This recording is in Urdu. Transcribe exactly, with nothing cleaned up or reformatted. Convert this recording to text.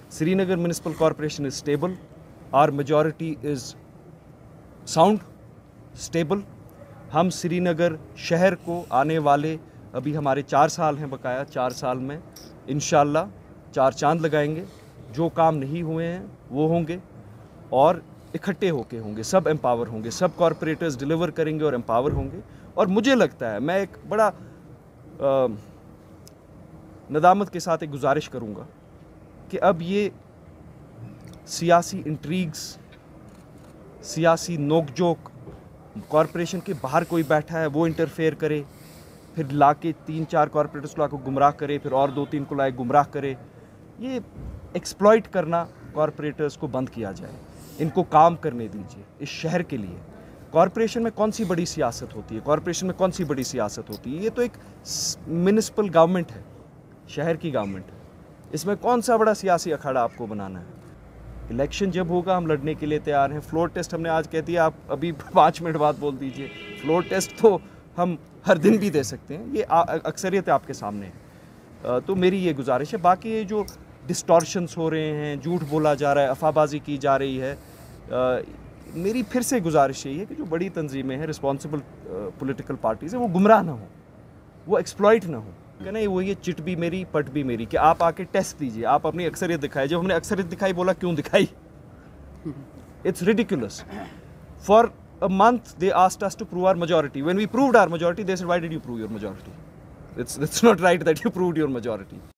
Srinagar Municipal Corporation is stable. Our majority is sound, stable. ہم سری نگر شہر کو آنے والے ابھی ہمارے چار سال ہیں بقایا چار سال میں انشاءاللہ چار چاند لگائیں گے. جو کام نہیں ہوئے ہیں وہ ہوں گے اور اکٹھے ہو کے ہوں گے, سب امپاور ہوں گے, سب کارپوریٹرز ڈیلیور کریں گے اور امپاور ہوں گے. اور مجھے لگتا ہے میں ایک بڑا ندامت کے ساتھ ایک گزارش کروں گا کہ اب یہ سیاسی انٹریگز, سیاسی نوک جوک, کارپوریشن کے باہر کوئی بیٹھا ہے وہ انٹرفیئر کرے, پھر لا کے تین چار کارپوریٹرز کو لا کے گمراہ کرے, پھر اور دو تین کو لائے گمراہ کرے. یہ ایکسپلائٹ کرنا کارپوریٹرز کو بند کیا جائے, ان کو کام کرنے دیجیے اس شہر کے لیے. کارپوریشن میں کون سی بڑی سیاست ہوتی ہے, کارپوریشن میں کون سی بڑی سیاست ہوتی ہے؟ یہ تو ایک میونسپل گورنمنٹ ہے, شہر کی گورنمنٹ ہے. اس میں کون سا بڑا سیاسی اکھاڑا آپ کو بنانا ہے؟ الیکشن جب ہوگا ہم لڑنے کے لیے تیار ہیں. فلور ٹیسٹ ہم نے آج کہہ دیا, آپ ابھی پانچ منٹ بعد بول دیجئے. فلور ٹیسٹ تو ہم ہر دن بھی دے سکتے ہیں, یہ اکثریت آپ کے سامنے ہے. تو میری یہ گزارش ہے. باقی یہ جو ڈسٹورشنز ہو رہے ہیں, جھوٹ بولا جا رہا ہے, افواہ بازی کی جا رہی ہے, میری پھر سے گزارش یہی ہے کہ جو بڑی تنظیمیں ہیں, رسپانسبل پولیٹیکل پارٹیز ہیں, وہ گمراہ نہ ہوں, وہ ایکسپلائٹ نہ ہوں. کہ نہیں وہ یہ چٹ بھی میری پٹ بھی میری, کہ آپ آ کے ٹیسٹ دیجئے, آپ اپنی اکثریت دکھائے. جب ہم نے اکثریت دکھائی بولا کیوں دکھائی؟ It's ridiculous. For a month they asked us to prove our majority. When we proved our majority, they said, why did you prove your majority? It's, it's not right that you proved your majority.